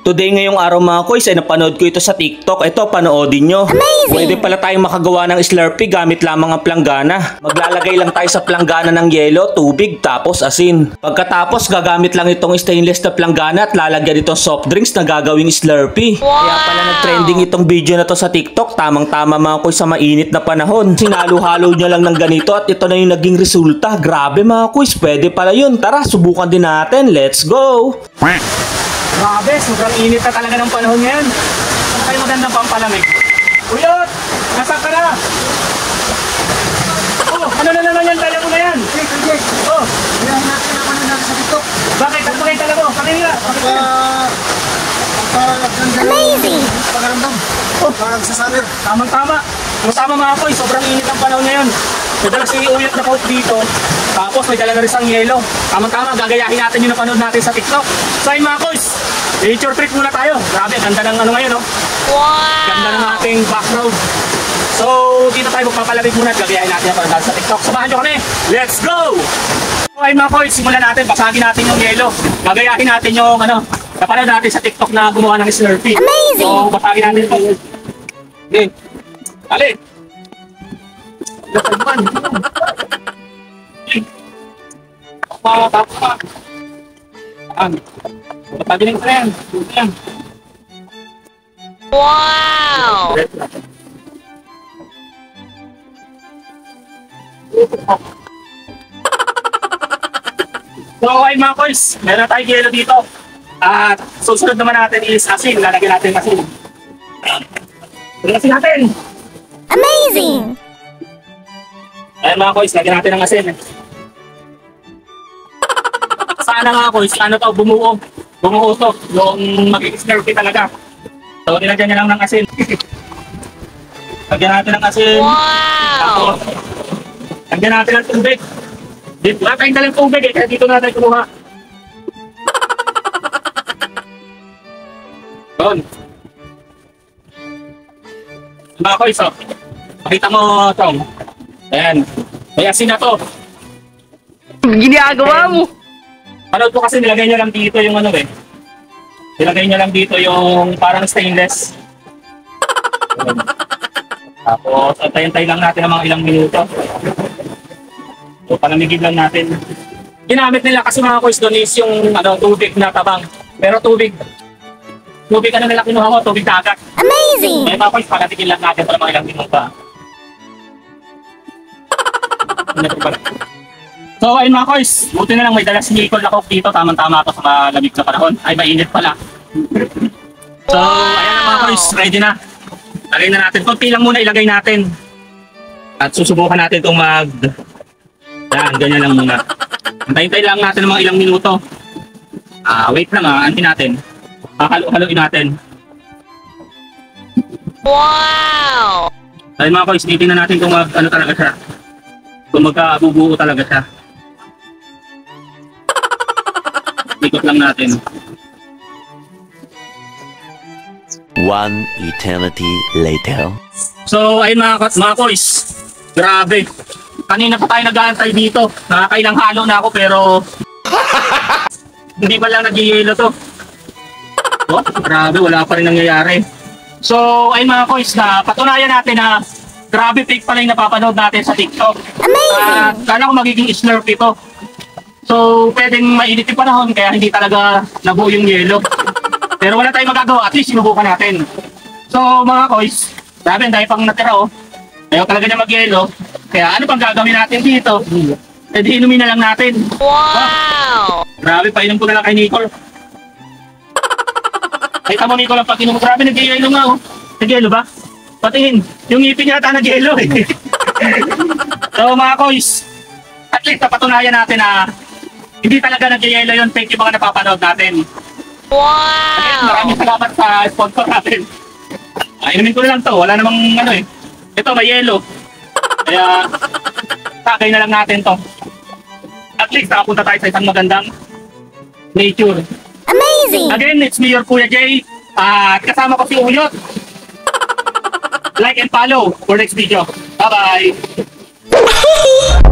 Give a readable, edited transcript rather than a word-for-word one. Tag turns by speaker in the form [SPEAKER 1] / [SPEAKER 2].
[SPEAKER 1] Today ngayong araw mga koys ay napanood ko ito sa TikTok. Ito, panoodin nyo.
[SPEAKER 2] Amazing!
[SPEAKER 1] Pwede pala tayong makagawa ng Slurpee gamit lamang ang planggana. Maglalagay lang tayo sa planggana ng yelo, tubig, tapos asin. Pagkatapos gagamit lang itong stainless na planggana at lalagyan itong soft drinks na gagawing Slurpee.
[SPEAKER 2] Wow!
[SPEAKER 1] Kaya pala nag-trending itong video na to sa TikTok. Tamang-tama mga koys sa mainit na panahon. Sinalo-halo nyo lang ng ganito at ito na yung naging resulta. Grabe mga koys, pwede pala yun. Tara, subukan din natin. Let's go! Grabe, sobrang init na talaga ng panahon ngayon. Saan kayo magandang pampalamig? Uyot! Nasaan ka na? Oh, ano na naman yan? Tala mo na yan? Oh,
[SPEAKER 3] Kaya natin ako na sa TikTok.
[SPEAKER 1] bakit? Ano kayo tala mo? Kanina?
[SPEAKER 2] Amazing!
[SPEAKER 3] Pagaramdam. Parang sa salir.
[SPEAKER 1] Tamang-tama. Tama mga koy, sobrang init ang panahon ngayon. Madalas si Uyot na coat dito. Tapos may dala na rin sang yelo. Tamang-tama, gagayahin natin yung napanood natin sa TikTok. So ayun mga koys, nature trip muna tayo. Grabe, ganda ng ano ngayon, no?
[SPEAKER 2] Wow!
[SPEAKER 1] Ganda ng ating background. So, dito tayo magpapalamig muna at gagayahin natin ang panahon sa TikTok. Samahan nyo kami. Let's go! So ayun mga koys, simulan natin. Basagin natin yung yelo. Gagayahin natin yung ano, napanood natin sa TikTok na gumawa ng Slurpee.
[SPEAKER 2] Amazing!
[SPEAKER 1] So, basagin natin ito. Okay. Ali! Nasagman! Tapos. Pagpagin ko yan.
[SPEAKER 2] Wow!
[SPEAKER 1] So, okay mga koys. Meron tayong yelo dito. At susunod naman natin is asin. Lalagyan natin asin. Asin natin!
[SPEAKER 2] Amazing!
[SPEAKER 1] Ayan mga koys, lagyan natin ng asin. Sana mga koys, ano to, bumuo. Bumuo to, yung mag-Slurpee talaga. So, nilagyan niya lang ng asin. Lagyan natin ng asin.
[SPEAKER 2] Wow!
[SPEAKER 1] Tapos, lagyan natin ng tubig. Dito, wala tayong dalang tubig eh, kaya dito natin kumuha. Doon. Mga koys, oh. Pakita mo, Tom. Ayan. May asin na to.
[SPEAKER 2] Ginagawa mo!
[SPEAKER 1] Panood ko kasi nilagay niya lang dito yung ano eh. Nilagay niya lang dito yung parang stainless. Ayan. Tapos, antay-antay lang natin ng mga ilang minuto. So, palamigin lang natin. Ginamit nila kasi mga koys doon is yung ano, tubig na tabang. Pero tubig ano nila kinuha ko, tubig dagat.
[SPEAKER 2] Amazing!
[SPEAKER 1] Kaya mga koys, palatikin lang natin para mga ilang minuto. So ayun mga koys, buti na lang may dala si Nicole na coke dito. Tamang-tama ako sa malamig na panahon. Ay, mainit pala. So ayan na mga koys, ready na. Lagay na natin. Kunti lang muna ilagay natin. At susubukan natin itong yan, ganyan lang muna. Antay-antay lang natin ng mga ilang minuto. Wait lang antin natin. Halo-haloin natin.
[SPEAKER 2] Wow!
[SPEAKER 1] Ayun mga koys, titingnan natin kung ano talaga siya. Kung magkabubuo talaga siya. Ikot lang natin.
[SPEAKER 4] One eternity later.
[SPEAKER 1] So, ayun mga koys. Grabe. Kanina pa tayo nag-aantay dito. Nakakailang halo na ako pero hindi pa lang nag-yelo to. Oh, grabe. Wala pa rin nangyayari. So, ayun mga koys, na patunayan natin na grabe fake pala yung napapanood natin sa TikTok.
[SPEAKER 2] Amazing!
[SPEAKER 1] Kala ko magiging Slurpee ito. So, pwedeng mainit yung panahon kaya hindi talaga nabuo yung yelo. Pero wala tayong magagawa. At least sinubukan natin. So, mga koys, grabe, dahil pang natira oh. Ayaw talaga niya mag-yelo. Kaya ano pang gagawin natin dito? E di inumin na lang natin.
[SPEAKER 2] Wow!
[SPEAKER 1] Grabe, painom ko na lang kay Nicole. Kita mo Nicole ang pag-inom. Grabe, nag-yelo nga oh. Nag-yelo ba? Patingin, yung ngipin yata nag-yelo eh. So mga koys, at least napatunayan natin na hindi talaga nag-yelo yun. Thank you mga napapanood natin. Again,
[SPEAKER 2] Wow!
[SPEAKER 1] maraming salamat sa sponsor natin. Inumin ko na lang to, wala namang ano eh. Ito may yelo. Kaya tagay na lang natin to. At least nakapunta tayo sa isang magandang nature.
[SPEAKER 2] Amazing!
[SPEAKER 1] Again, it's me your Kuya Jay. At kasama ko si Uyot. Like and follow for next video. Bye-bye!